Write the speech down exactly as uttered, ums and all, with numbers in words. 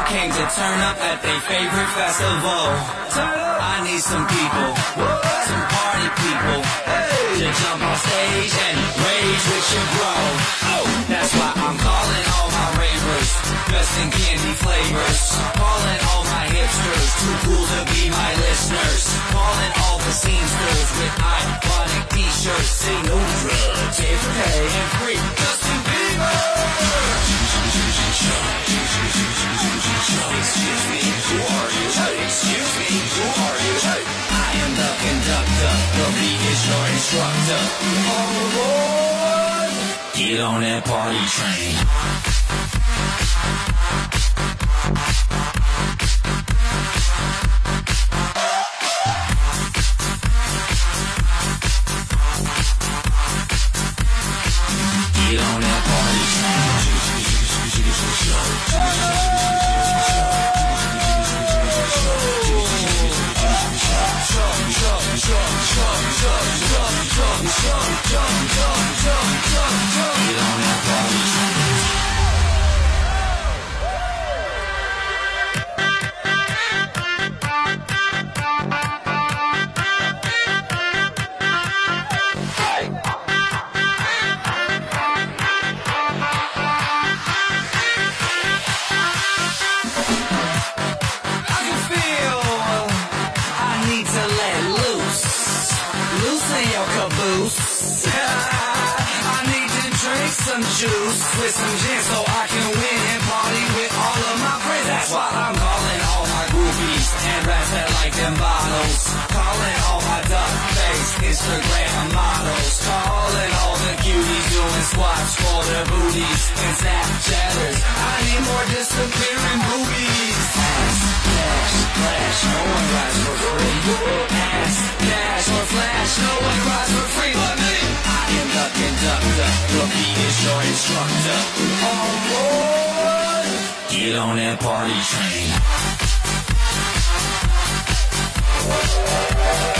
came to turn up at their favorite festival. I need some people, some party people, to jump on stage and rage with your bro. That's why I'm calling all my ravers, dressed in candy flavors. Calling all my hipsters, too cool to be my listeners. Calling all the scenesters with iconic t-shirts. Say no drugs, pay for pay and free Justin Bieber. Excuse me, who are you? Excuse me, who are you? I am the conductor, the beat is your instructor. Oh Lord, get on that party train. Get on that party train. Get on that party train. I need to drink some juice with some gin so I can win and party with all of my friends. That's why I'm calling all my groupies and rats that like them bottles. Calling all my duck-faced Instagram models. Calling all the cuties doing squats for their booties and Snapchatters. I need more disappearing boobies. Ass, cash, flash, no one rides for free. Ass, cash, or flash, no one rides for free but me. I am the conductor, the beat is your instructor. Oh Lord, get on that party train.